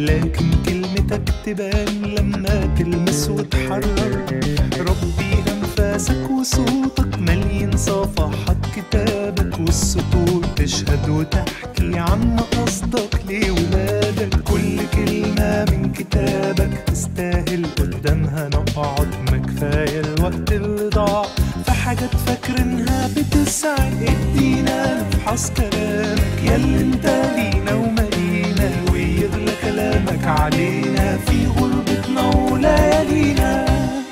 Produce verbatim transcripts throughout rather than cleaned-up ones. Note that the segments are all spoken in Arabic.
لكن كلمتك تبان لما تلمس وتحرر. ربي أنفاسك وصوتك مليين صفحات كتابك، والسطور تشهد وتحكي عن قصدك لولادك. كل كلمة من كتابك تستاهل قدامها نقعد، ما كفاية الوقت اللي ضاع في حاجات فاكرينها بتسعد. ادينا نفحص كلامك ياللي انت لينا ومالينا، ويغلى كلامك علينا في غربتنا وليالينا.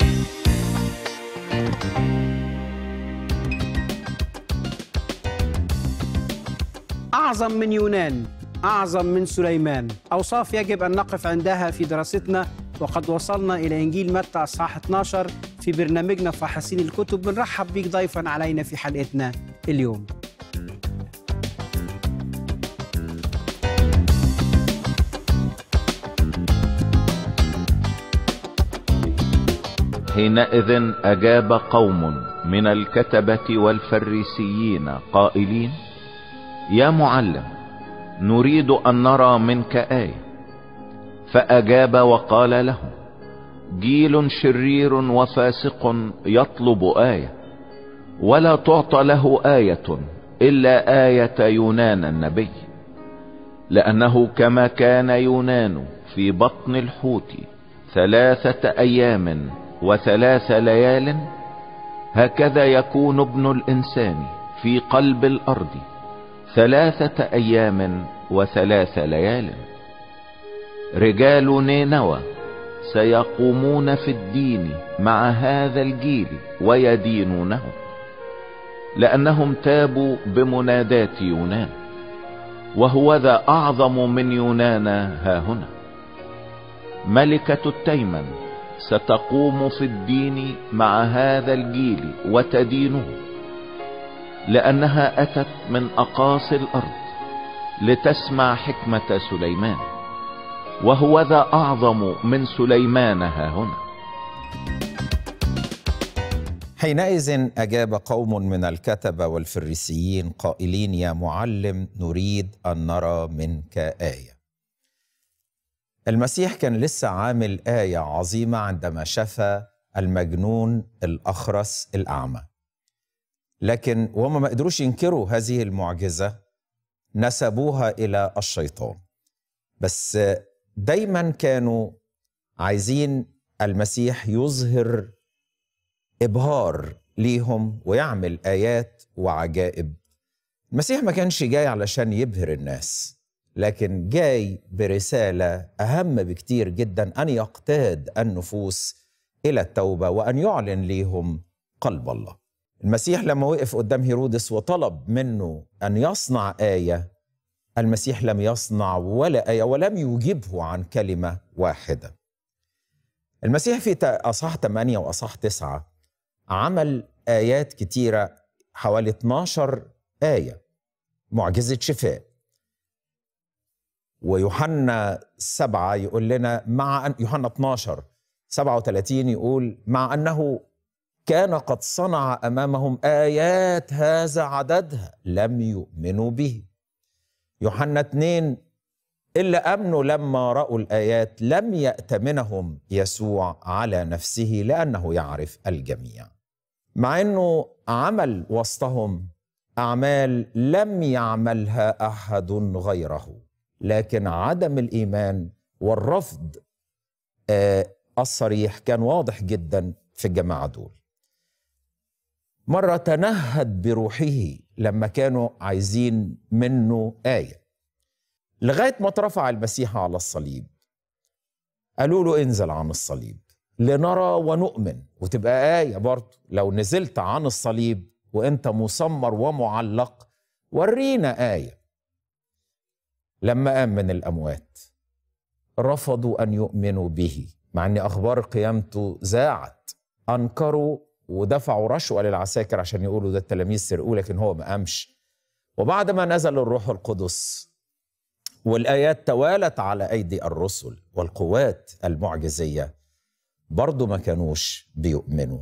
أعظم من يونان، أعظم من سليمان، أوصاف يجب أن نقف عندها في دراستنا. وقد وصلنا إلى إنجيل متى أصحاح اثناشر في برنامجنا فحاصين الكتب. بنرحب بيك ضيفاً علينا في حلقتنا اليوم. حينئذ أجاب قوم من الكتبة والفريسيين قائلين: يا معلم، نريد أن نرى منك آية. فأجاب وقال لهم: جيل شرير وفاسق يطلب آية، ولا تعطى له آية إلا آية يونان النبي. لأنه كما كان يونان في بطن الحوت ثلاثة أيام وثلاث ليال، هكذا يكون ابن الإنسان في قلب الأرض ثلاثة أيام وثلاث ليال. رجال نينوى سيقومون في الدين مع هذا الجيل ويدينونه، لأنهم تابوا بمنادات يونان، وهو ذا أعظم من يونان هاهنا. ملكة التيمن ستقوم في الدين مع هذا الجيل وتدينه، لأنها أتت من أقاصي الأرض لتسمع حكمة سليمان، وهو ذا أعظم من سليمان هاهنا. حينئذ أجاب قوم من الكتبة والفريسيين قائلين: يا معلم، نريد أن نرى منك آية. المسيح كان لسه عامل آية عظيمة عندما شفى المجنون الأخرس الأعمى، لكن وهم ما قدروش ينكروا هذه المعجزة، نسبوها إلى الشيطان. بس دايما كانوا عايزين المسيح يظهر إبهار ليهم ويعمل آيات وعجائب. المسيح ما كانش جاي علشان يبهر الناس، لكن جاي برسالة أهم بكتير جدا، أن يقتاد النفوس إلى التوبة وأن يعلن ليهم قلب الله. المسيح لما وقف قدام هيرودس وطلب منه أن يصنع آية، المسيح لم يصنع ولا آية ولم يجيبه عن كلمة واحدة. المسيح في أصحاح ثمانية وأصحاح تسعة عمل آيات كتيرة، حوالي اثناشر آية معجزة شفاء. ويوحنا سبعة يقول لنا مع أن يوحنا اثناشر سبعة وثلاثين يقول: مع أنه كان قد صنع أمامهم آيات هذا عددها لم يؤمنوا به. يوحنا اثنين: إلا أمنوا لما رأوا الآيات لم يأتمنهم يسوع على نفسه لأنه يعرف الجميع. مع أنه عمل وسطهم أعمال لم يعملها أحد غيره، لكن عدم الإيمان والرفض آه الصريح كان واضح جدا في الجماعة دول. مرة تنهد بروحه لما كانوا عايزين منه آية، لغاية ما اترفع المسيح على الصليب. قالوا له: انزل عن الصليب لنرى ونؤمن. وتبقى آية برضه لو نزلت عن الصليب وانت مسمر ومعلق، ورينا آية. لما قام من الأموات رفضوا أن يؤمنوا به، مع أن أخبار قيامته ذاعت. أنكروا ودفعوا رشوة للعساكر عشان يقولوا ده التلاميذ سرقوه، لكن هو ما قامش. وبعد ما نزل الروح القدس والآيات توالت على أيدي الرسل والقوات المعجزية، برضو ما كانوش بيؤمنوا.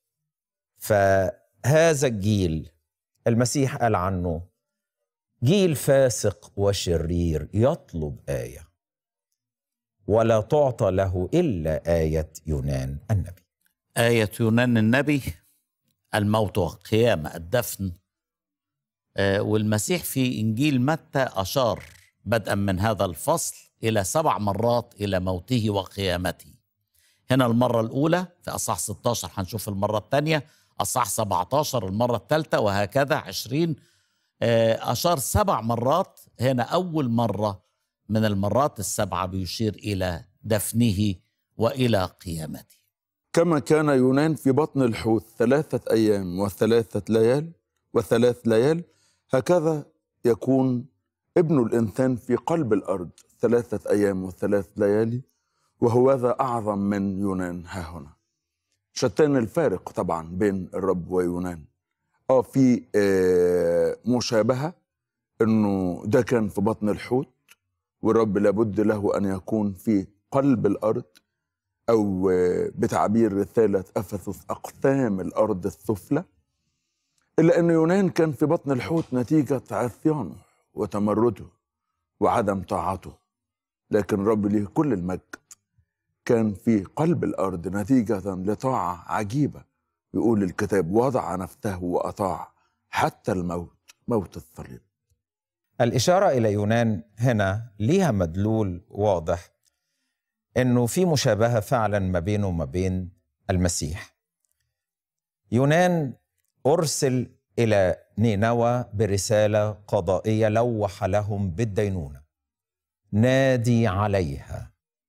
فهذا الجيل المسيح قال عنه جيل فاسق وشرير يطلب آية. ولا تعطى له إلا آية يونان النبي. آية يونان النبي، الموت والقيامة، الدفن. آه والمسيح في إنجيل متى أشار بدءا من هذا الفصل إلى سبع مرات إلى موته وقيامته. هنا المرة الأولى في أصحاح ستة عشر، هنشوف المرة الثانية أصحاح سبعة عشر المرة الثالثة، وهكذا عشرين. آه أشار سبع مرات. هنا أول مرة من المرات السبعة بيشير إلى دفنه وإلى قيامته. كما كان يونان في بطن الحوت ثلاثة أيام وثلاثة ليال وثلاث ليال، هكذا يكون ابن الإنسان في قلب الأرض ثلاثة أيام وثلاث ليالي، وهوذا أعظم من يونان ها هنا. شتان الفارق طبعا بين الرب ويونان. آه في آه مشابهة، إنه ده كان في بطن الحوت، والرب لابد له أن يكون في قلب الأرض، أو بتعبير رسالة أفسس أقسام الأرض السفلى. إلا أن يونان كان في بطن الحوت نتيجة عصيانه وتمرده وعدم طاعته، لكن رب له كل المجد كان في قلب الأرض نتيجة لطاعة عجيبة. يقول الكتاب وضع نفسه وأطاع حتى الموت، موت الصليب. الإشارة إلى يونان هنا ليها مدلول واضح، إنه في مشابهة فعلا ما بينه وما بين المسيح. يونان أرسل إلى نينوى برسالة قضائية لوح لهم بالدينونة، نادي عليها،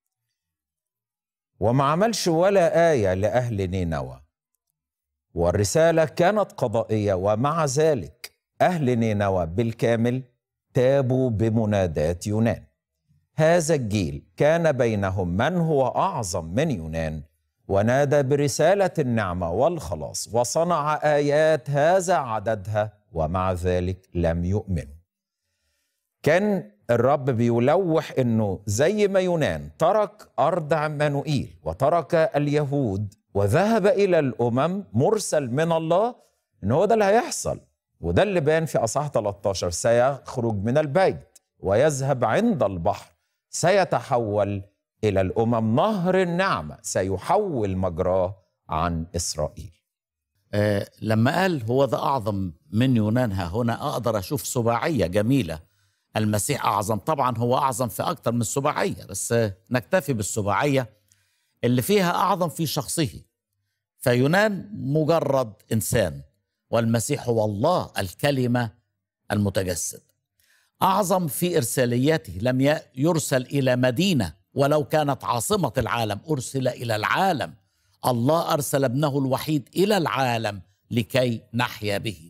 وما عملش ولا آية لأهل نينوى، والرسالة كانت قضائية، ومع ذلك أهل نينوى بالكامل تابوا بمنادات يونان. هذا الجيل كان بينهم من هو أعظم من يونان، ونادى برسالة النعمة والخلاص، وصنع آيات هذا عددها، ومع ذلك لم يؤمنوا. كان الرب بيلوح إنه زي ما يونان ترك أرض عمانوئيل وترك اليهود وذهب إلى الأمم مرسل من الله، إنه هو ده اللي هيحصل. وده اللي بان في أصحاح ثلاثة عشر، سيخرج من البيت ويذهب عند البحر، سيتحول إلى الأمم، نهر النعمة سيحول مجراه عن إسرائيل. آه لما قال هو ذا أعظم من يونان ها هنا، أقدر أشوف سباعية جميلة. المسيح أعظم، طبعا هو أعظم في أكتر من سباعية، بس آه نكتفي بالسباعية اللي فيها أعظم في شخصه. فيونان مجرد إنسان، والمسيح هو الله الكلمة المتجسد. أعظم في إرساليته، لم يرسل إلى مدينة ولو كانت عاصمة العالم، أرسل إلى العالم. الله أرسل ابنه الوحيد إلى العالم لكي نحيا به.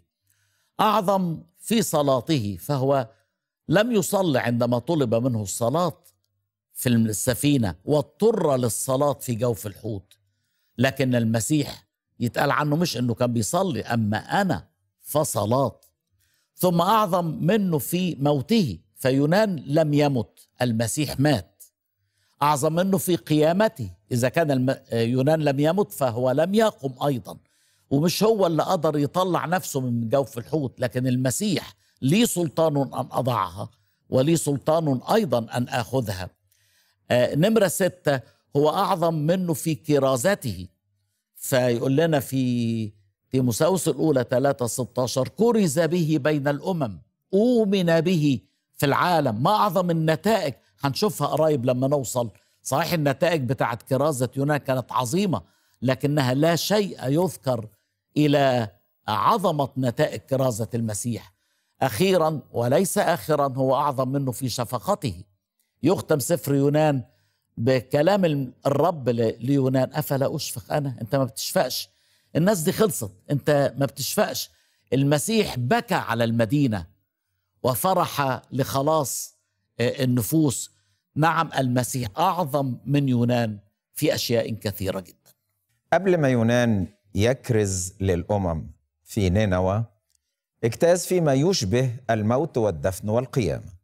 أعظم في صلاته، فهو لم يصلي عندما طلب منه الصلاة في السفينة واضطر للصلاة في جوف الحوت، لكن المسيح يتقال عنه مش أنه كان بيصلي، أما أنا فصلاة. ثم أعظم منه في موته، فيونان لم يمت، المسيح مات. أعظم منه في قيامته، إذا كان الم... يونان لم يمت فهو لم يقم أيضا، ومش هو اللي قدر يطلع نفسه من جوف الحوت، لكن المسيح لي سلطان أن أضعها ولي سلطان أيضا أن أخذها. آه نمرة ستة، هو أعظم منه في كرازته، فيقول لنا في تيموثاوس الأولى ثلاثة ستة عشر كرز به بين الأمم، أؤمن به في العالم. ما أعظم النتائج، هنشوفها قريب لما نوصل. صحيح النتائج بتاعت كرازة يونان كانت عظيمة، لكنها لا شيء يذكر إلى عظمة نتائج كرازة المسيح. أخيرا وليس آخرا، هو أعظم منه في شفقته. يختم سفر يونان بكلام الرب ليونان: أفلا أشفق أنا؟ أنت ما بتشفقش، الناس دي خلصت، أنت ما بتشفقش. المسيح بكى على المدينة وفرح لخلاص النفوس. نعم، المسيح أعظم من يونان في أشياء كثيرة جدا. قبل ما يونان يكرز للأمم في نينوى، اجتاز فيما يشبه الموت والدفن والقيامة.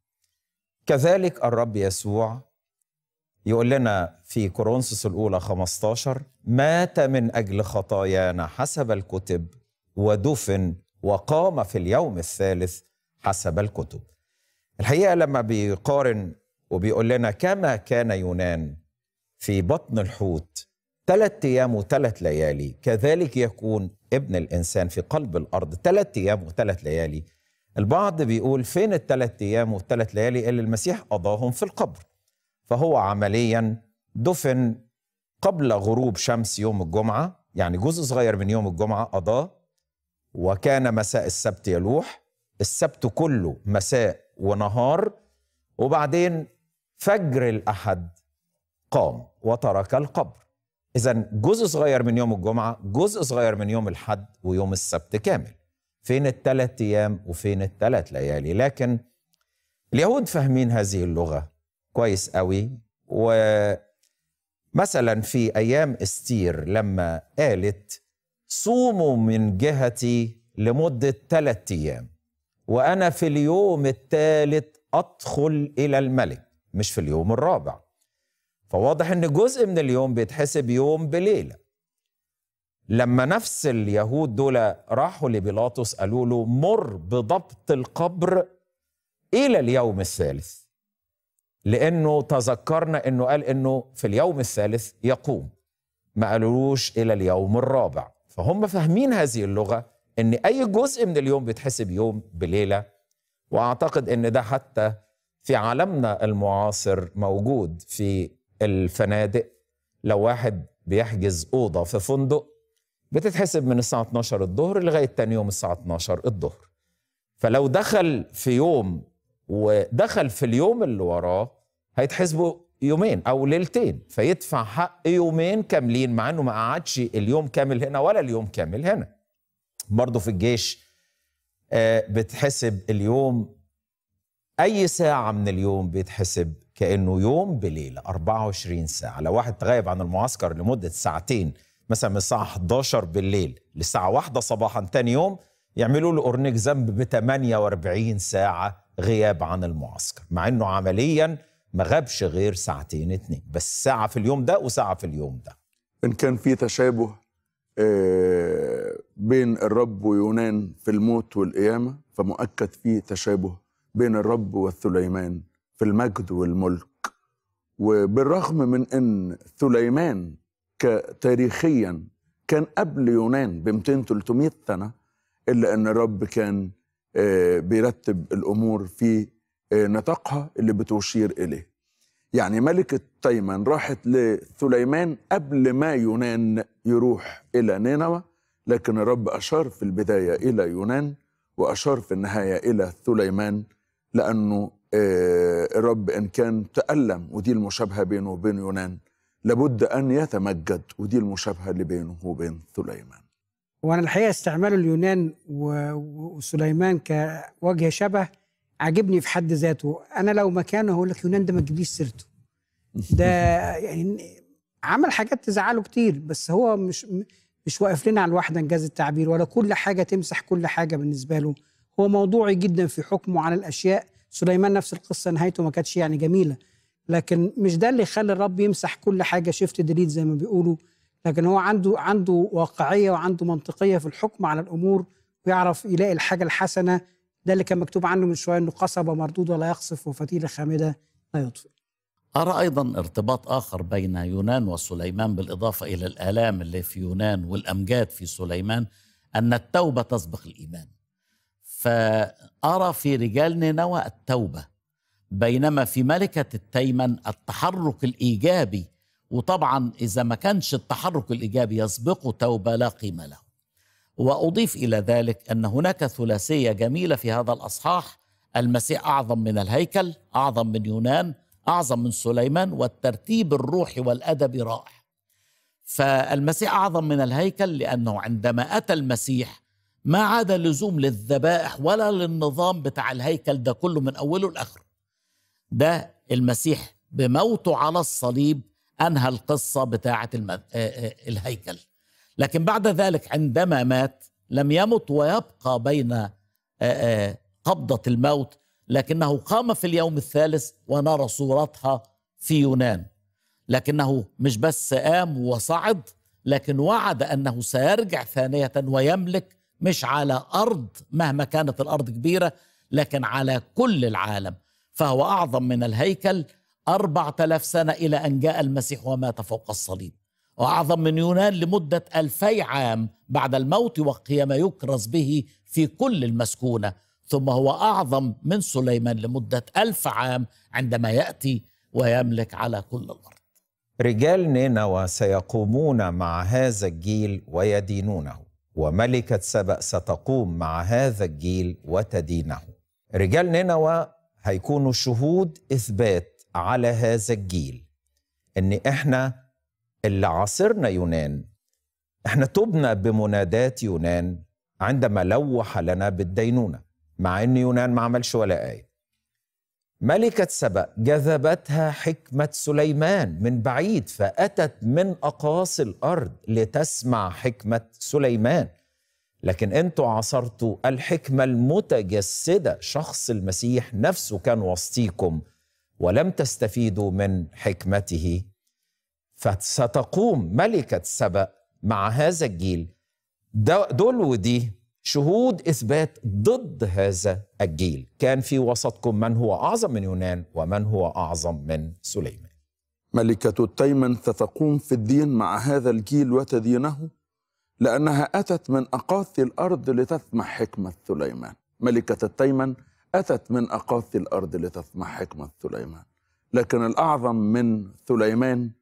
كذلك الرب يسوع يقول لنا في كورنثوس الأولى خمسة عشر: مات من أجل خطايانا حسب الكتب، ودفن وقام في اليوم الثالث حسب الكتب. الحقيقة لما بيقارن وبيقول لنا كما كان يونان في بطن الحوت ثلاث أيام وثلاث ليالي كذلك يكون ابن الإنسان في قلب الأرض ثلاث أيام وثلاث ليالي. البعض بيقول فين الثلاث أيام والثلاث ليالي اللي المسيح قضاهم في القبر؟ فهو عمليا دفن قبل غروب شمس يوم الجمعة، يعني جزء صغير من يوم الجمعة قضاه، وكان مساء السبت يلوح، السبت كله مساء ونهار، وبعدين فجر الأحد قام وترك القبر. إذن جزء صغير من يوم الجمعة، جزء صغير من يوم الحد، ويوم السبت كامل. فين الثلاث أيام وفين الثلاث ليالي؟ لكن اليهود فاهمين هذه اللغة كويس قوي. ومثلا في أيام استير لما قالت صوموا من جهتي لمدة ثلاث أيام وأنا في اليوم الثالث أدخل إلى الملك، مش في اليوم الرابع. فواضح أن جزء من اليوم بيتحسب يوم بليلة. لما نفس اليهود دول راحوا لبيلاطس قالوا له مر بضبط القبر إلى اليوم الثالث، لأنه تذكرنا أنه قال أنه في اليوم الثالث يقوم، ما قالوش إلى اليوم الرابع. فهم فاهمين هذه اللغة أن أي جزء من اليوم بيتحسب يوم بليلة. وأعتقد أن ده حتى في عالمنا المعاصر موجود في الفنادق. لو واحد بيحجز أوضة في فندق بتتحسب من الساعة اتناشر الظهر لغاية تاني يوم الساعة اتناشر الظهر. فلو دخل في يوم ودخل في اليوم اللي وراه هيتحسبوا يومين أو ليلتين، فيدفع حق يومين كاملين مع أنه ما قعدش اليوم كامل هنا ولا اليوم كامل هنا. برضو في الجيش بتحسب اليوم، أي ساعة من اليوم بيتحسب كأنه يوم بليلة أربعة وعشرين ساعة. لو واحد تغيب عن المعسكر لمدة ساعتين، مثلا من الساعة حداشر بالليل للساعة واحدة صباحا تاني يوم، يعملوا له أورنيك ذنب ب ثمانية وأربعين ساعة غياب عن المعسكر، مع أنه عمليا ما غابش غير ساعتين اتنين، بس ساعة في اليوم ده وساعة في اليوم ده. إن كان في تشابه بين الرب ويونان في الموت والقيامة، فمؤكد فيه تشابه بين الرب والثليمان في المجد والملك. وبالرغم من أن ثليمان تاريخيا كان قبل يونان ب مئتين ثلاثمائة سنة، إلا أن الرب كان بيرتب الأمور في نطاقها اللي بتشير إليه. يعني ملكة تيمان راحت لثليمان قبل ما يونان يروح إلى نينوى، لكن الرب أشار في البداية إلى يونان وأشار في النهاية إلى ثليمان، لأنه الرب إن كان تألم، ودي المشابهة بينه وبين يونان، لابد أن يتمجد، ودي المشابهة اللي بينه وبين ثليمان. وأنا الحقيقة استعمال اليونان وسليمان كوجه شبه عجبني في حد ذاته. أنا لو مكانه هقول لك يونان ده ما تجيبليش سيرته، ده يعني عمل حاجات تزعله كتير، بس هو مش مش واقف لنا على الواحدة إنجاز التعبير، ولا كل حاجة تمسح كل حاجة بالنسبة له. هو موضوعي جدا في حكمه على الأشياء. سليمان نفس القصة، نهايته ما كانتش يعني جميلة، لكن مش ده اللي يخلي الرب يمسح كل حاجة شيفت ديليت زي ما بيقولوا. لكن هو عنده عنده واقعية وعنده منطقية في الحكم على الأمور، ويعرف يلاقي الحاجة الحسنة. ده اللي كان مكتوب عنه من شوية، إنه قصبة مردودة لا يقصف وفتيلة خامدة لا يطفئ. أرى أيضا ارتباط آخر بين يونان وسليمان، بالإضافة إلى الآلام اللي في يونان والأمجاد في سليمان، أن التوبة تسبق الإيمان. فأرى في رجال نينوى التوبة، بينما في ملكة التيمن التحرك الإيجابي. وطبعا إذا ما كانش التحرك الإيجابي يسبقه توبة لا قيمة له. وأضيف إلى ذلك أن هناك ثلاثية جميلة في هذا الأصحاح: المسيح أعظم من الهيكل، أعظم من يونان، أعظم من سليمان، والترتيب الروحي والأدبي رائع. فالمسيح أعظم من الهيكل لأنه عندما أتى المسيح ما عاد لزوم للذبائح ولا للنظام بتاع الهيكل ده كله من أوله لآخره. ده المسيح بموته على الصليب أنهى القصة بتاعة المد... الهيكل. لكن بعد ذلك عندما مات لم يمت ويبقى بين قبضة الموت، لكنه قام في اليوم الثالث ونرى صورتها في يونان. لكنه مش بس قام وصعد، لكن وعد أنه سيرجع ثانية ويملك، مش على أرض مهما كانت الأرض كبيرة، لكن على كل العالم. فهو أعظم من الهيكل، أربعة آلاف سنة إلى أن جاء المسيح ومات فوق الصليب، وأعظم من يونان لمدة ألفي عام بعد الموت وقيام يكرز به في كل المسكونة، ثم هو أعظم من سليمان لمدة ألف عام عندما يأتي ويملك على كل الأرض. رجال نينوى سيقومون مع هذا الجيل ويدينونه، وملكة سبأ ستقوم مع هذا الجيل وتدينه. رجال نينوى هيكونوا شهود إثبات على هذا الجيل إن إحنا اللي عاصرنا يونان، إحنا تبنا بمنادات يونان عندما لوح لنا بالدينونة، مع إن يونان ما عملش ولا آية. ملكة سبأ جذبتها حكمة سليمان من بعيد، فأتت من أقاصي الأرض لتسمع حكمة سليمان. لكن أنتوا عصرتوا الحكمة المتجسدة، شخص المسيح نفسه كان وسطيكم ولم تستفيدوا من حكمته، فستقوم ملكة سبأ مع هذا الجيل. دول ودي شهود إثبات ضد هذا الجيل. كان في وسطكم من هو أعظم من يونان ومن هو أعظم من سليمان. ملكة التيمن ستقوم في الدين مع هذا الجيل وتدينه، لأنها أتت من أقاصي الأرض لتسمع حكمة سليمان. ملكة التيمن أتت من أقاصي الأرض لتسمع حكمة سليمان، لكن الأعظم من سليمان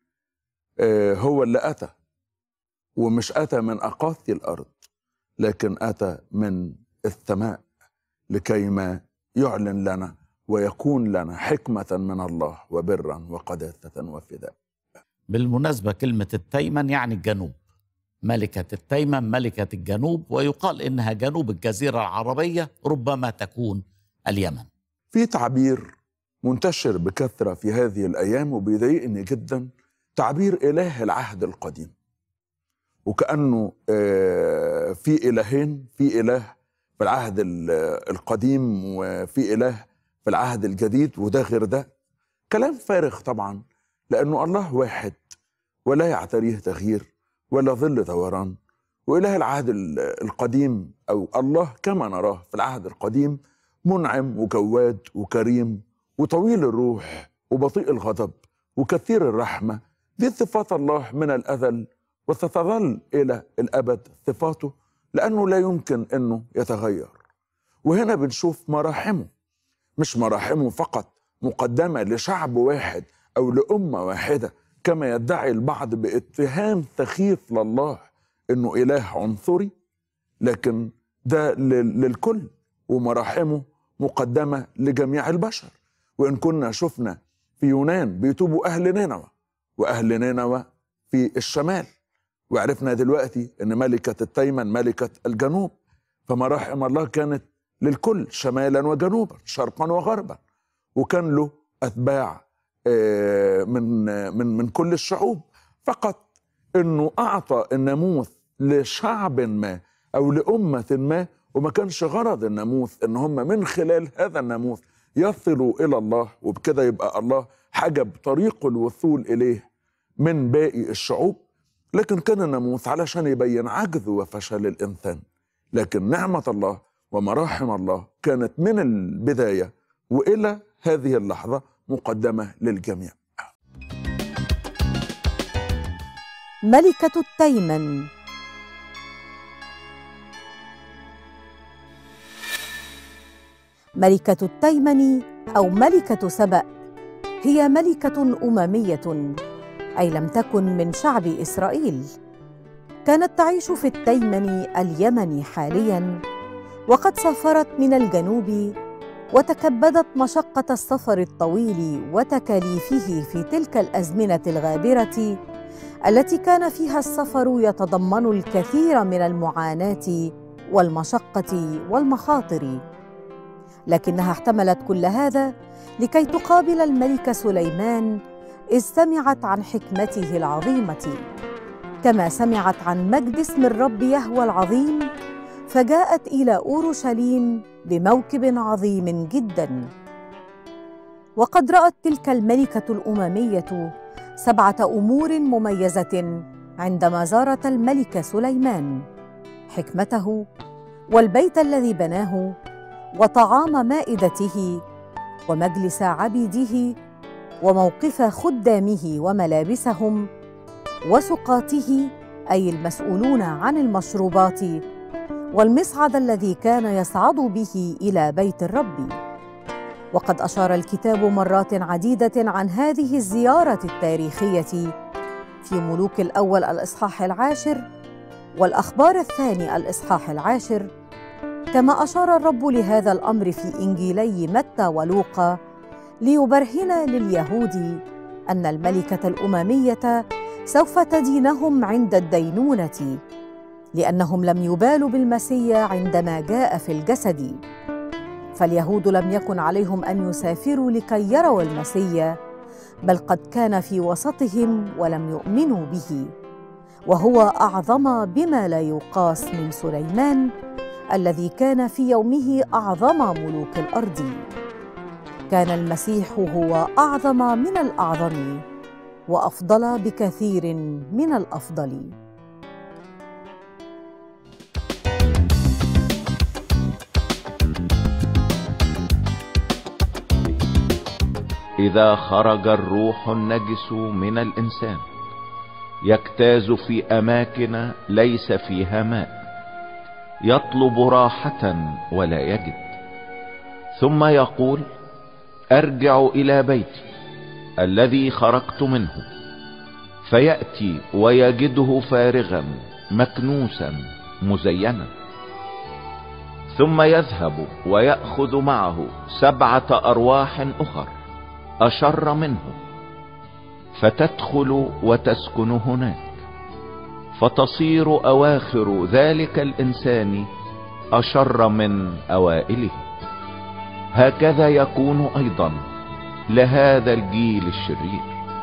هو اللي أتى، ومش أتى من أقاصي الأرض، لكن أتى من السماء لكيما يعلن لنا ويكون لنا حكمة من الله وبرا وقداسة وفداء. بالمناسبة كلمة التيمن يعني الجنوب، ملكة التيمن ملكة الجنوب، ويقال إنها جنوب الجزيرة العربية، ربما تكون اليمن. في تعبير منتشر بكثرة في هذه الأيام وبيضايقني جدا، تعبير إله العهد القديم، وكأنه في إلهين، في إله في العهد القديم وفي إله في العهد الجديد، وده غير ده. كلام فارغ طبعا، لأنه الله واحد ولا يعتريه تغيير ولا ظل دوران. وإله العهد القديم أو الله كما نراه في العهد القديم منعم وجواد وكريم وطويل الروح وبطيء الغضب وكثير الرحمة. دي صفات الله من الأزل وستظل إلى الأبد صفاته، لأنه لا يمكن أنه يتغير. وهنا بنشوف مراحمه، مش مراحمه فقط مقدمة لشعب واحد أو لأمة واحدة كما يدعي البعض باتهام سخيف لله أنه إله عنصري، لكن ده للكل، ومراحمه مقدمة لجميع البشر. وإن كنا شفنا في يونان بيتوبوا أهل نينوى، وأهل نينوى في الشمال، وعرفنا دلوقتي أن ملكة التيمن ملكة الجنوب، فمراحم الله كانت للكل شمالا وجنوبا شرقا وغربا، وكان له أتباع من من من كل الشعوب. فقط أنه أعطى الناموس لشعب ما أو لأمة ما، وما كانش غرض الناموس أن هم من خلال هذا الناموس يصلوا إلى الله، وبكده يبقى الله حجب طريق الوصول إليه من باقي الشعوب. لكن كان الناموس علشان يبين عجز وفشل الإنسان. لكن نعمة الله ومراحم الله كانت من البداية وإلى هذه اللحظة مقدمة للجميع. ملكة التيمن. ملكة التيمن أو ملكة سبأ هي ملكة أممية، أي لم تكن من شعب إسرائيل. كانت تعيش في التيمن اليمني حالياً، وقد سافرت من الجنوب وتكبدت مشقة السفر الطويل وتكاليفه في تلك الأزمنة الغابرة التي كان فيها السفر يتضمن الكثير من المعاناة والمشقة والمخاطر. لكنها احتملت كل هذا لكي تقابل الملك سليمان، إذ سمعت عن حكمته العظيمة، كما سمعت عن مجد اسم الرب يهوه العظيم، فجاءت إلى أورشليم بموكب عظيم جداً. وقد رأت تلك الملكة الأممية سبعة أمور مميزة عندما زارت الملك سليمان: حكمته، والبيت الذي بناه، وطعام مائدته، ومجلس عبيده، وموقف خدامه وملابسهم وسقاته أي المسؤولون عن المشروبات، والمصعد الذي كان يصعد به إلى بيت الرب. وقد أشار الكتاب مرات عديدة عن هذه الزيارة التاريخية في ملوك الأول الإصحاح العاشر والأخبار الثاني الإصحاح العاشر، كما أشار الرب لهذا الأمر في إنجيلي متى ولوقا ليبرهن لليهود أن الملكة الأممية سوف تدينهم عند الدينونة، لأنهم لم يبالوا بالمسيح عندما جاء في الجسد. فاليهود لم يكن عليهم أن يسافروا لكي يروا المسيح، بل قد كان في وسطهم ولم يؤمنوا به، وهو أعظم بما لا يقاس من سليمان الذي كان في يومه أعظم ملوك الأرض. كان المسيح هو أعظم من الأعظم وأفضل بكثير من الأفضل. إذا خرج الروح النجس من الإنسان يجتاز في أماكن ليس فيها ماء، يطلب راحة ولا يجد، ثم يقول: أرجع إلى بيتي الذي خرجت منه، فيأتي ويجده فارغا مكنوسا مزينا، ثم يذهب ويأخذ معه سبعة أرواح أخر أشر منه، فتدخل وتسكن هناك، فتصير أواخر ذلك الإنسان أشر من أوائله. هكذا يكون أيضا لهذا الجيل الشرير.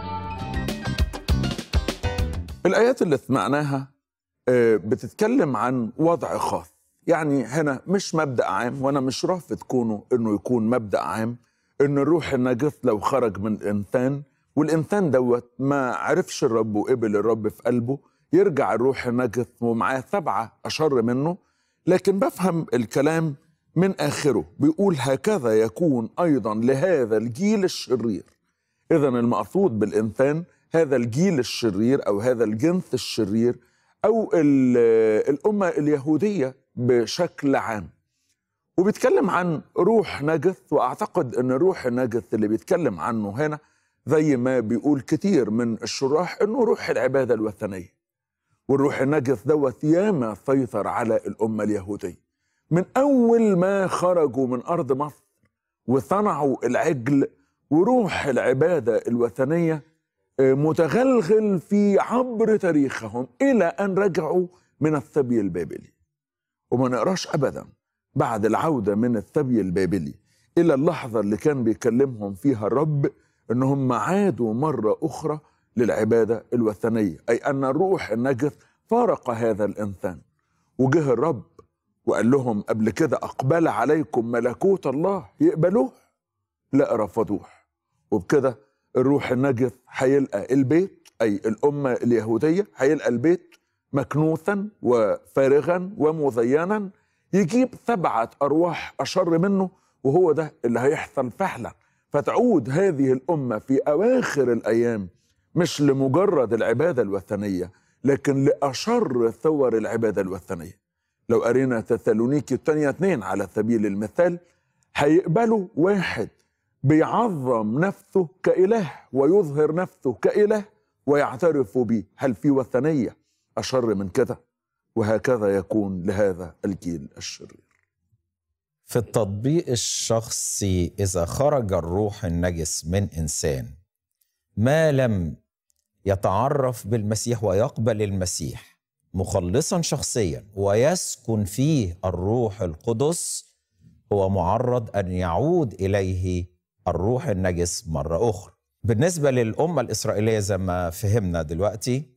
الآيات اللي سمعناها بتتكلم عن وضع خاص، يعني هنا مش مبدأ عام، وأنا مش رافض كونه إنه يكون مبدأ عام إن الروح النجس لو خرج من الإنسان والإنسان دوت ما عرفش الرب وقبل الرب في قلبه، يرجع الروح النجس ومعاه سبعة أشر منه. لكن بفهم الكلام من آخره بيقول: هكذا يكون أيضا لهذا الجيل الشرير. إذن المقصود بالإنسان هذا الجيل الشرير أو هذا الجنس الشرير أو الأمة اليهودية بشكل عام. وبيتكلم عن روح نجس، وأعتقد أن الروح النجس اللي بيتكلم عنه هنا زي ما بيقول كتير من الشراح أنه روح العبادة الوثنية. والروح النجس دوت ياما سيطر على الأمة اليهودية من أول ما خرجوا من أرض مصر وصنعوا العجل، وروح العبادة الوثنية متغلغل في عبر تاريخهم إلى أن رجعوا من السبي البابلي. وما نقراش أبدا بعد العودة من السبي البابلي إلى اللحظة اللي كان بيكلمهم فيها الرب أنهم عادوا مرة أخرى للعبادة الوثنية، أي أن الروح النجس فارق هذا الإنسان. وجه الرب وقال لهم قبل كده: أقبل عليكم ملكوت الله، يقبلوه؟ لا، رفضوه. وبكده الروح النجس هيلقى البيت، أي الأمة اليهودية هيلقى البيت مكنوسا وفارغا ومزينا، يجيب سبعة أرواح أشر منه، وهو ده اللي هيحصل فعلا. فتعود هذه الأمة في أواخر الأيام مش لمجرد العبادة الوثنية، لكن لأشر ثور العبادة الوثنية. لو قرينا تسالونيكي الثانية اتنين على سبيل المثال، هيقبلوا واحد بيعظم نفسه كإله ويظهر نفسه كإله ويعترفوا به. هل في وثنية أشر من كده؟ وهكذا يكون لهذا الجيل الشرير. في التطبيق الشخصي، إذا خرج الروح النجس من إنسان ما لم يتعرف بالمسيح ويقبل المسيح مخلصا شخصيا ويسكن فيه الروح القدس، هو معرض أن يعود إليه الروح النجس مرة أخرى. بالنسبة للأمة الإسرائيلية زي ما فهمنا دلوقتي،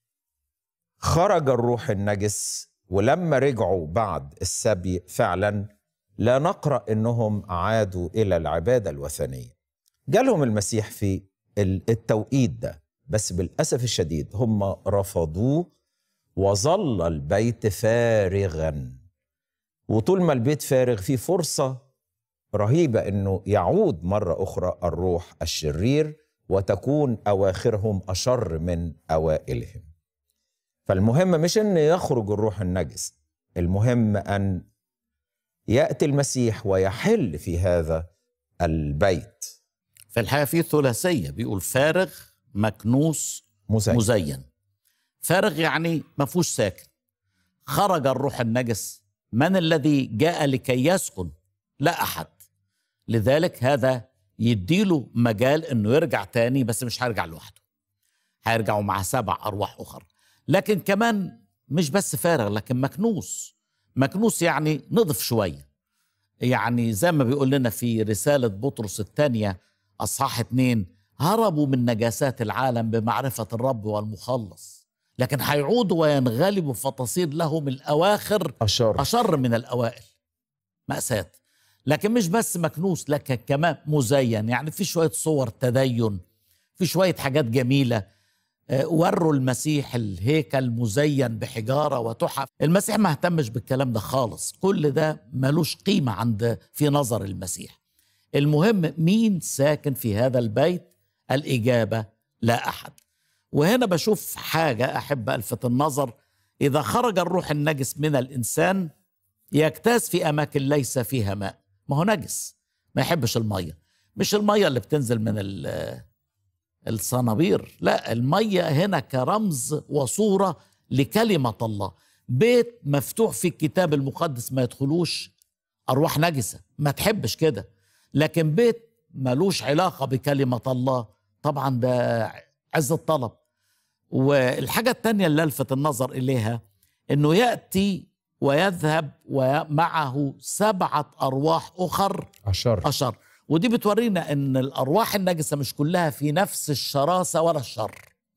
خرج الروح النجس، ولما رجعوا بعد السبي فعلا لا نقرأ أنهم عادوا إلى العبادة الوثنية. جالهم المسيح في التوقيت ده، بس بالأسف الشديد هم رفضوه وظل البيت فارغا. وطول ما البيت فارغ في فرصة رهيبة أنه يعود مرة أخرى الروح الشرير وتكون أواخرهم أشر من أوائلهم. فالمهم مش أن يخرج الروح النجس، المهم أن يأتي المسيح ويحل في هذا البيت. في الحقيقة في ثلاثية، بيقول فارغ مكنوس مزين, مزين. فارغ يعني ما فيهوش ساكن. خرج الروح النجس، من الذي جاء لكي يسكن؟ لا أحد. لذلك هذا يديله مجال أنه يرجع تاني، بس مش هيرجع لوحده، هيرجعوا مع سبع أرواح أخرى. لكن كمان مش بس فارغ، لكن مكنوس. مكنوس يعني نضف شوية، يعني زي ما بيقول لنا في رسالة بطرس الثانية أصحاح اتنين، هربوا من نجاسات العالم بمعرفة الرب والمخلص، لكن هيعودوا وينغلبوا فتصير لهم الأواخر أشر, أشر من الأوائل. مأساة. لكن مش بس مكنوس، لكن كمان مزين، يعني في شوية صور تدين، في شوية حاجات جميلة. وروا المسيح الهيكل مزين بحجارة وتحف. المسيح ما اهتمش بالكلام ده خالص، كل ده ملوش قيمة عند في نظر المسيح. المهم مين ساكن في هذا البيت؟ الإجابة لا أحد. وهنا بشوف حاجة أحب ألفت النظر. إذا خرج الروح النجس من الإنسان يجتاز في أماكن ليس فيها ماء. ما هو نجس، ما يحبش المية. مش المية اللي بتنزل من الصنابير، لا، المية هنا كرمز وصورة لكلمة الله. بيت مفتوح في الكتاب المقدس ما يدخلوش أرواح نجسة، ما تحبش كده. لكن بيت ملوش علاقة بكلمة الله، طبعا ده عز الطلب. والحاجة التانية اللي لفت النظر إليها أنه يأتي ويذهب ومعه سبعة أرواح أخر أشر, أشر. ودي بتورينا أن الأرواح النجسة مش كلها في نفس الشراسة ولا الشر.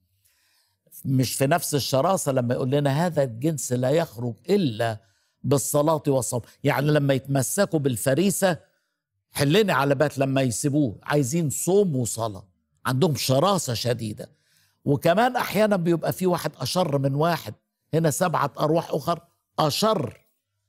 مش في نفس الشراسة. لما يقول لنا هذا الجنس لا يخرج إلا بالصلاة والصوم، يعني لما يتمسكوا بالفريسة حلني على بات، لما يسيبوه عايزين صوم وصلاة، عندهم شراسة شديدة. وكمان أحيانا بيبقى في واحد أشر من واحد. هنا سبعة أرواح أخر أشر،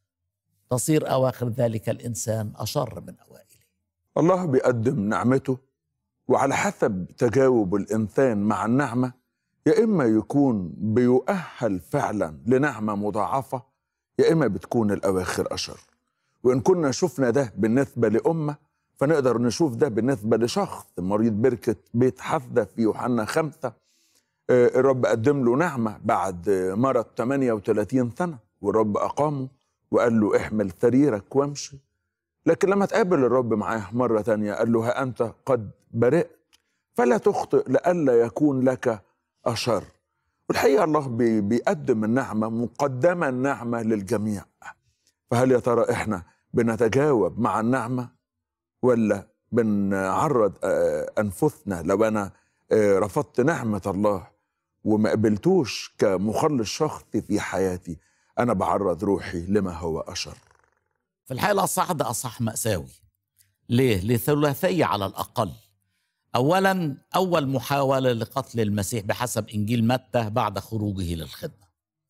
تصير أواخر ذلك الإنسان أشر من أوائله. الله بيقدم نعمته، وعلى حسب تجاوب الإنسان مع النعمة يا إما يكون بيؤهل فعلا لنعمة مضاعفة، يا إما بتكون الأواخر أشر. وإن كنا شفنا ده بالنسبة لأمة، فنقدر نشوف ده بالنسبة لشخص مريض بركة بيت حفدة في يوحنا خمسة. الرب قدم له نعمة بعد مرض ثمانية وثلاثين سنة، والرب أقامه وقال له احمل سريرك وامشي. لكن لما تقابل الرب معاه مرة تانية قال له ها أنت قد برئت فلا تخطئ لئلا يكون لك أشر. والحقيقة الله بيقدم النعمة، مقدمة النعمة للجميع. فهل يا ترى إحنا بنتجاوب مع النعمة ولا بنعرض أنفسنا؟ لو أنا رفضت نعمة الله وما قبلتوش كمخلص شخصي في حياتي، أنا بعرض روحي لما هو أشر. في الحقيقة الأصح ده أصح مأساوي. ليه؟ لثلاثية على الأقل. أولا، أول محاولة لقتل المسيح بحسب إنجيل متى بعد خروجه للخدمة.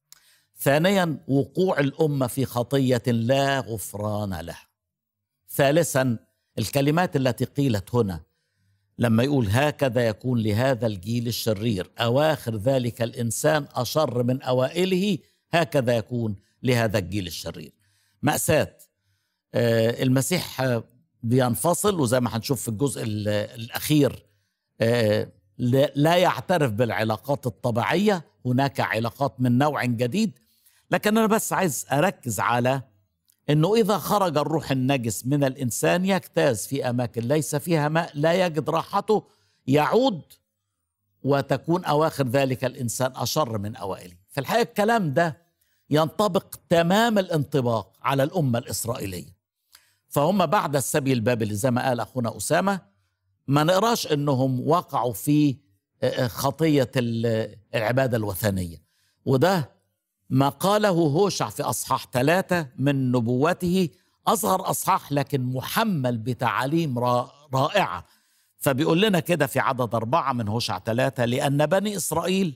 ثانيا، وقوع الأمة في خطية لا غفران لها. ثالثا، الكلمات التي قيلت هنا لما يقول هكذا يكون لهذا الجيل الشرير، أواخر ذلك الإنسان أشر من أوائله، هكذا يكون لهذا الجيل الشرير. مأساة. آه المسيح آه بينفصل، وزي ما هنشوف في الجزء الأخير آه لا يعترف بالعلاقات الطبيعية، هناك علاقات من نوع جديد. لكن أنا بس عايز أركز على أنه إذا خرج الروح النجس من الإنسان يجتاز في أماكن ليس فيها ماء، لا يجد راحته، يعود وتكون أواخر ذلك الإنسان أشر من أوائله. في الحقيقة الكلام ده ينطبق تمام الانطباق على الأمة الإسرائيلية. فهم بعد السبي البابلي زي ما قال أخونا أسامة، ما نقراش أنهم وقعوا في خطية العبادة الوثنية، وده ما قاله هوشع في أصحاح ثلاثة من نبوته، أصغر أصحاح لكن محمل بتعاليم رائعة. فبيقول لنا كده في عدد أربعة من هوشع ثلاثة: لأن بني إسرائيل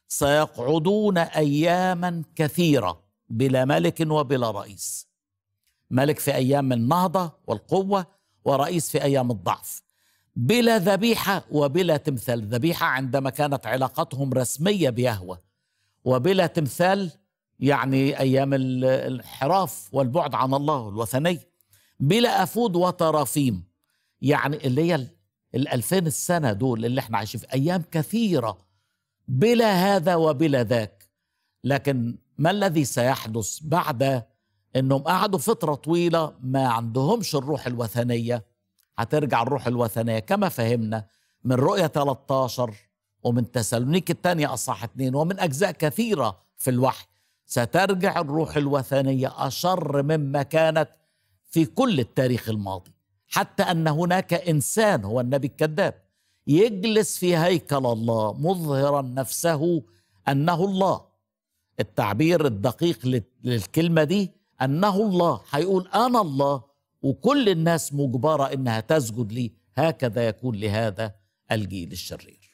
سيقعدون أياما كثيرة بلا ملك وبلا رئيس، ملك في أيام النهضة والقوة ورئيس في أيام الضعف، بلا ذبيحة وبلا تمثال. ذبيحة عندما كانت علاقتهم رسمية بيهوه، وبلا تمثال يعني أيام الانحراف والبعد عن الله الوثني. بلا أفود وترافيم، يعني اللي هي الألفين السنة دول اللي احنا عايشين في أيام كثيرة بلا هذا وبلا ذاك. لكن ما الذي سيحدث بعد أنهم قعدوا فترة طويلة ما عندهمش الروح الوثنية؟ هترجع الروح الوثنية كما فهمنا من رؤية ثلاثة عشر ومن تسالونيك الثانية أصحاح اثنين ومن أجزاء كثيرة في الوحي. سترجع الروح الوثنية أشر مما كانت في كل التاريخ الماضي، حتى أن هناك إنسان هو النبي الكذاب يجلس في هيكل الله مظهرا نفسه أنه الله. التعبير الدقيق للكلمة دي أنه الله، هيقول أنا الله وكل الناس مجبرة إنها تسجد لي. هكذا يكون لهذا الجيل الشرير.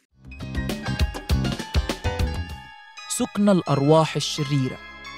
سكن الأرواح الشريرة.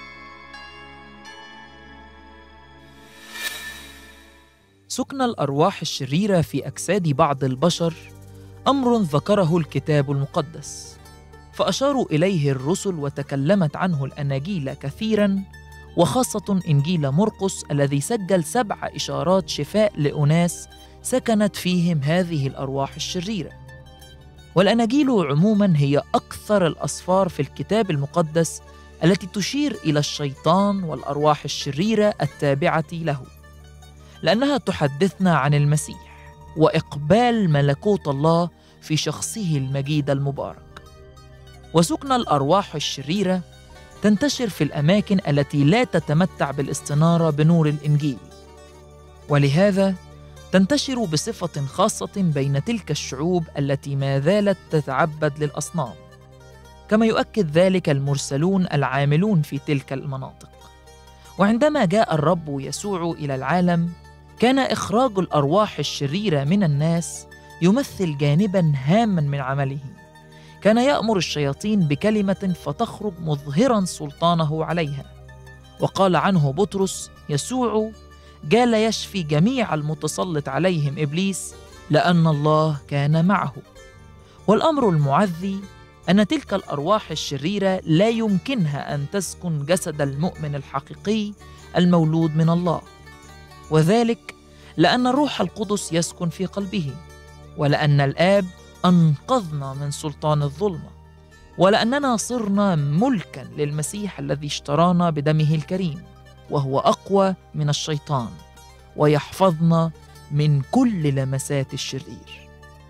سكن الأرواح الشريرة في أجساد بعض البشر أمر ذكره الكتاب المقدس، فأشاروا إليه الرسل وتكلمت عنه الأناجيل كثيراً، وخاصة إنجيل مرقس الذي سجل سبع إشارات شفاء لأناس سكنت فيهم هذه الأرواح الشريرة. والأناجيل عموماً هي أكثر الأسفار في الكتاب المقدس التي تشير إلى الشيطان والأرواح الشريرة التابعة له، لأنها تحدثنا عن المسيح وإقبال ملكوت الله في شخصه المجيد المبارك. وسكن الأرواح الشريرة تنتشر في الأماكن التي لا تتمتع بالاستنارة بنور الإنجيل، ولهذا تنتشر بصفة خاصة بين تلك الشعوب التي ما زالت تتعبد للأصنام، كما يؤكد ذلك المرسلون العاملون في تلك المناطق. وعندما جاء الرب يسوع إلى العالم، كان إخراج الأرواح الشريرة من الناس يمثل جانباً هاماً من عمله. كان يأمر الشياطين بكلمة فتخرج مظهراً سلطانه عليها. وقال عنه بطرس: يسوع جال يشفي جميع المتسلط عليهم إبليس لأن الله كان معه. والأمر المعزي أن تلك الأرواح الشريرة لا يمكنها أن تسكن جسد المؤمن الحقيقي المولود من الله، وذلك لأن الروح القدس يسكن في قلبه، ولأن الآب أنقذنا من سلطان الظلمة، ولأننا صرنا ملكاً للمسيح الذي اشترانا بدمه الكريم، وهو أقوى من الشيطان ويحفظنا من كل لمسات الشرير.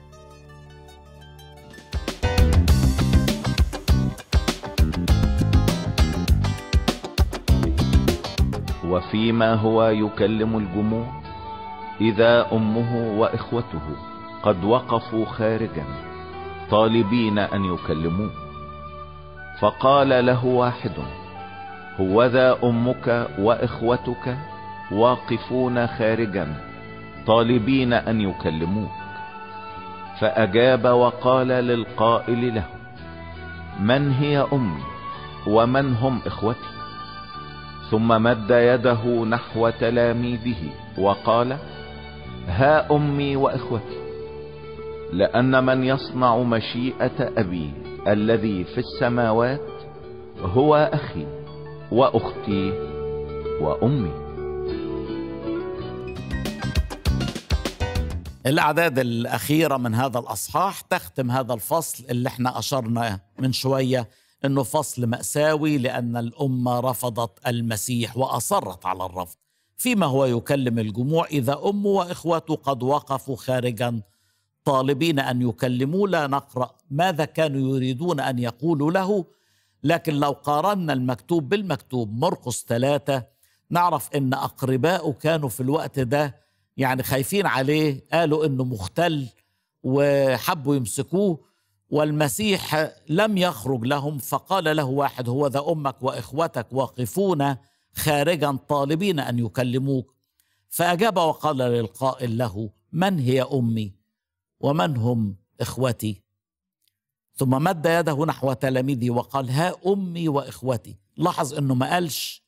وفيما هو يكلم الجموع إذا أمه وإخوته قد وقفوا خارجا طالبين أن يكلموه، فقال له واحد: هوذا أمك وإخوتك واقفون خارجا طالبين أن يكلموك. فأجاب وقال للقائل له: من هي أمي ومن هم إخوتي؟ ثم مد يده نحو تلاميذه وقال: ها أمي وإخوتي، لأن من يصنع مشيئة أبي الذي في السماوات هو أخي وأختي وأمي. الأعداد الأخيرة من هذا الأصحاح تختم هذا الفصل اللي احنا أشرنا من شوية إنه فصل مأساوي، لأن الأمة رفضت المسيح وأصرت على الرفض. فيما هو يكلم الجموع إذا أمه وإخوته قد وقفوا خارجا طالبين أن يكلموا. لا نقرأ ماذا كانوا يريدون أن يقولوا له، لكن لو قارنا المكتوب بالمكتوب مرقس ثلاثة نعرف إن أقرباؤه كانوا في الوقت ده يعني خايفين عليه، قالوا إنه مختل وحبوا يمسكوه، والمسيح لم يخرج لهم. فقال له واحد: هو ذا أمك وإخوتك واقفون خارجا طالبين أن يكلموك. فأجاب وقال للقائل له: من هي أمي ومن هم إخوتي؟ ثم مد يده نحو تلاميذه وقال: ها أمي وإخوتي. لاحظ أنه ما قالش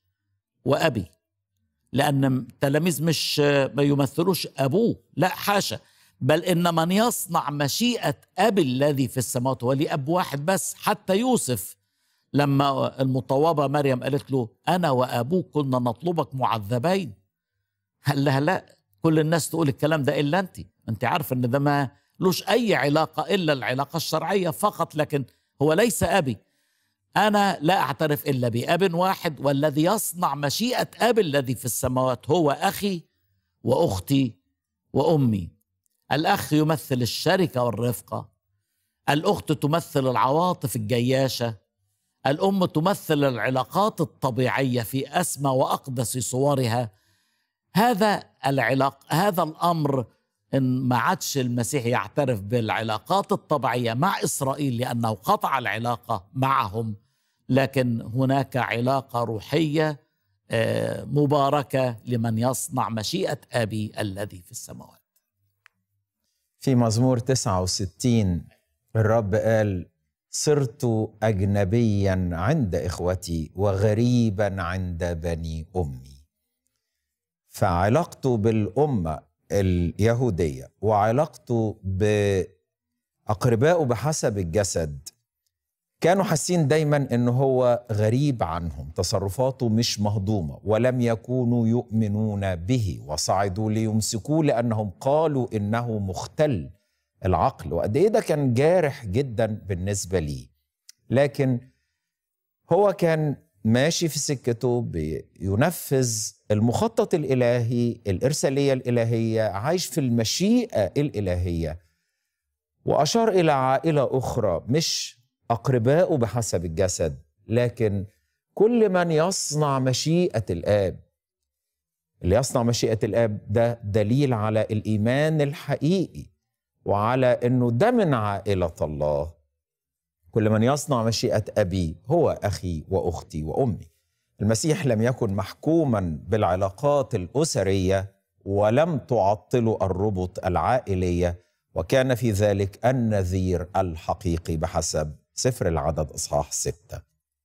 وأبي، لأن التلاميذ مش ما يمثلوش أبوه، لا حاشا، بل إن من يصنع مشيئة أبي الذي في السماوات. هو ليه أب واحد بس. حتى يوسف لما المطوبة مريم قالت له أنا وأبوك كنا نطلبك معذبين، قال لها لا، كل الناس تقول الكلام ده إلا أنت. أنت عارف أن ده ما لوش أي علاقة إلا العلاقة الشرعية فقط، لكن هو ليس أبي. أنا لا أعترف إلا بأب واحد، والذي يصنع مشيئة أبي الذي في السماوات هو أخي وأختي وأمي. الأخ يمثل الشركة والرفقة، الأخت تمثل العواطف الجياشة، الأم تمثل العلاقات الطبيعية في أسمى وأقدس صورها. هذا العلاق هذا الأمر إن ما عادش المسيح يعترف بالعلاقات الطبيعية مع إسرائيل لأنه قطع العلاقة معهم، لكن هناك علاقة روحية مباركة لمن يصنع مشيئة أبي الذي في السماوات. في مزمور تسعة وستين الرب قال صرت أجنبيا عند إخوتي وغريبا عند بني أمي. فعلاقته بالأمة اليهودية وعلاقته بأقربائه بحسب الجسد كانوا حاسين دايما أنه هو غريب عنهم، تصرفاته مش مهضومة، ولم يكونوا يؤمنون به وصعدوا ليمسكوه لأنهم قالوا إنه مختل العقل. وقد إيه ده كان جارح جدا بالنسبة لي، لكن هو كان ماشي في سكته بينفذ المخطط الإلهي، الإرسالية الإلهية، عايش في المشيئة الإلهية. وأشار إلى عائلة أخرى مش أقربائه بحسب الجسد، لكن كل من يصنع مشيئة الآب. اللي يصنع مشيئة الآب ده دليل على الإيمان الحقيقي وعلى أنه ده من عائلة الله. كل من يصنع مشيئة أبي هو أخي وأختي وأمي. المسيح لم يكن محكوما بالعلاقات الأسرية ولم تعطل الربط العائلية، وكان في ذلك النذير الحقيقي بحسب سفر العدد إصحاح ستة.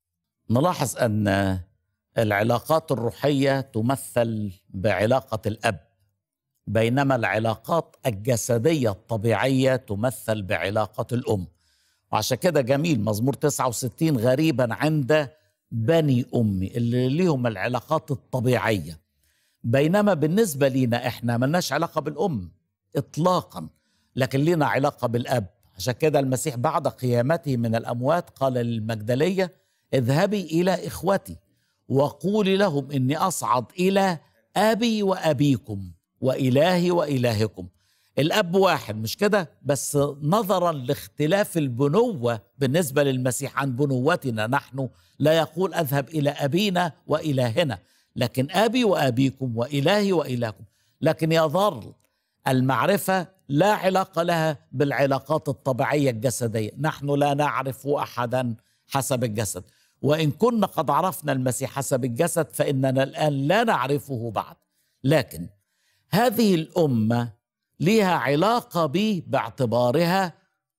نلاحظ أن العلاقات الروحية تمثل بعلاقة الأب، بينما العلاقات الجسدية الطبيعية تمثل بعلاقة الأم. وعشان كده جميل مزمور تسعة وستين غريبا عند بني أمي اللي ليهم العلاقات الطبيعية، بينما بالنسبة لنا إحنا ملناش علاقة بالأم إطلاقا، لكن لنا علاقة بالأب. عشان كده المسيح بعد قيامته من الأموات قال للمجدلية اذهبي إلى إخوتي وقولي لهم إني أصعد إلى أبي وأبيكم وإلهي وإلهكم. الأب واحد مش كده، بس نظرا لاختلاف البنوة بالنسبة للمسيح عن بنوتنا نحن، لا يقول أذهب إلى أبينا وإلهنا، لكن أبي وأبيكم وإلهي وإلهكم. لكن يظل المعرفة لا علاقة لها بالعلاقات الطبيعية الجسدية. نحن لا نعرف أحدا حسب الجسد، وإن كنا قد عرفنا المسيح حسب الجسد فإننا الآن لا نعرفه بعد. لكن هذه الأمة لها علاقة به باعتبارها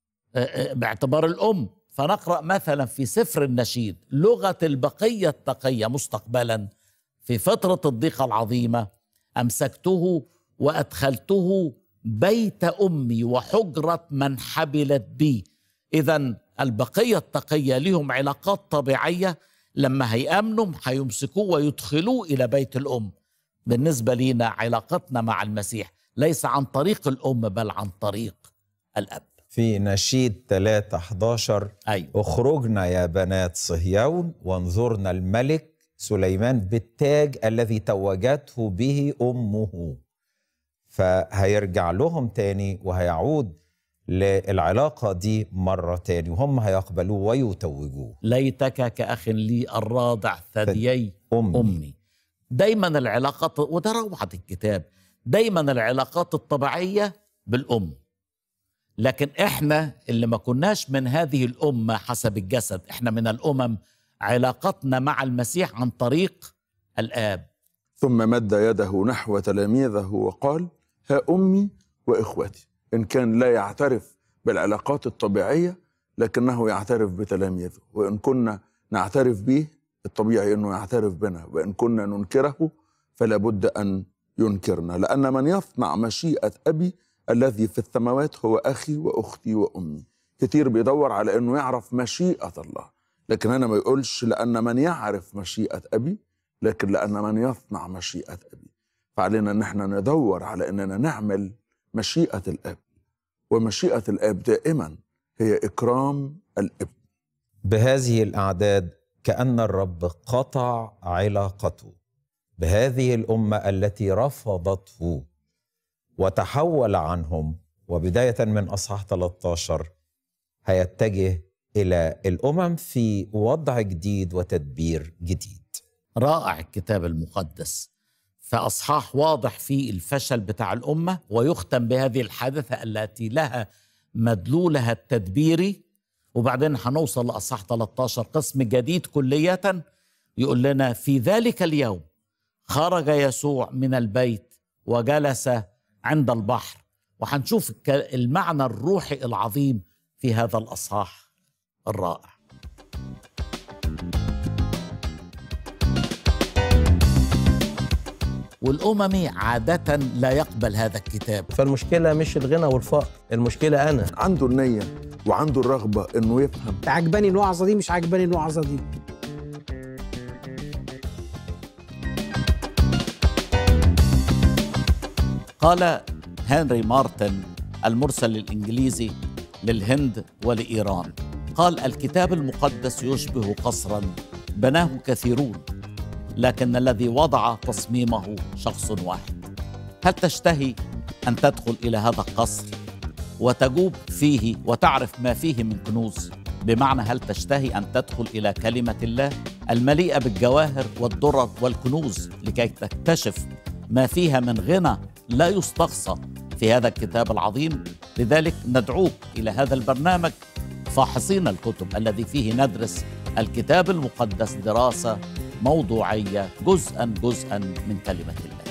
باعتبار الأم. فنقرأ مثلا في سفر النشيد لغة البقية التقية مستقبلا في فترة الضيقة العظيمة أمسكته وأدخلته بيت أمي وحجرة من حبلت بي. إذن البقية التقية لهم علاقات طبيعية، لما هيأمنوا هيمسكوه ويدخلوه إلى بيت الأم. بالنسبة لنا علاقتنا مع المسيح ليس عن طريق الأم بل عن طريق الأب. في نشيد ثلاثة أحد عشر أيوة. اخرجنا يا بنات صهيون وانظرنا الملك سليمان بالتاج الذي توجته به أمه. فهيرجع لهم تاني وهيعود للعلاقة دي مرة تاني وهم هيقبلوه ويتوجوه. ليتك كأخ لي الراضع ثديي أمي. أمي. دايما العلاقات، وده روعة الكتاب، دايما العلاقات الطبيعية بالأم. لكن احنا اللي ما كناش من هذه الأمة حسب الجسد، احنا من الأمم، علاقتنا مع المسيح عن طريق الآب. ثم مد يده نحو تلاميذه وقال ها أمي وإخوتي. إن كان لا يعترف بالعلاقات الطبيعية لكنه يعترف بتلاميذه، وإن كنا نعترف به الطبيعي أنه يعترف بنا، وإن كنا ننكره فلا بد أن ينكرنا، لأن من يصنع مشيئة أبي الذي في السماوات هو أخي وأختي وأمي. كتير بيدور على أنه يعرف مشيئة الله، لكن أنا ما يقولش لأن من يعرف مشيئة أبي، لكن لأن من يصنع مشيئة أبي. فعلينا أن احنا ندور على أننا نعمل مشيئة الأب، ومشيئة الأب دائما هي إكرام الابن. بهذه الأعداد كأن الرب قطع علاقته بهذه الأمة التي رفضته وتحول عنهم، وبداية من أصحاح ثلاثة عشر هيتجه إلى الأمم في وضع جديد وتدبير جديد. رائع الكتاب المقدس، فأصحاح واضح فيه الفشل بتاع الأمة، ويختم بهذه الحادثة التي لها مدلولها التدبيري. وبعدين هنوصل لأصحاح ثلاثة عشر قسم جديد كلية يقول لنا في ذلك اليوم خرج يسوع من البيت وجلس عند البحر. وهنشوف المعنى الروحي العظيم في هذا الأصحاح الرائع. والأممي عادة لا يقبل هذا الكتاب. فالمشكلة مش الغنى والفقر، المشكلة أنا. عنده النية وعنده الرغبة إنه يفهم. عجباني الوعظة دي، مش عجباني الوعظة دي. قال هنري مارتن المرسل الإنجليزي للهند ولإيران، قال الكتاب المقدس يشبه قصرا بناه كثيرون، لكن الذي وضع تصميمه شخص واحد. هل تشتهي أن تدخل إلى هذا القصر وتجوب فيه وتعرف ما فيه من كنوز؟ بمعنى هل تشتهي أن تدخل إلى كلمة الله المليئة بالجواهر والدرر والكنوز لكي تكتشف ما فيها من غنى لا يستقصى في هذا الكتاب العظيم؟ لذلك ندعوك إلى هذا البرنامج فاحصين الكتب، الذي فيه ندرس الكتاب المقدس دراسة موضوعية جزءا جزءا من كلمة الله.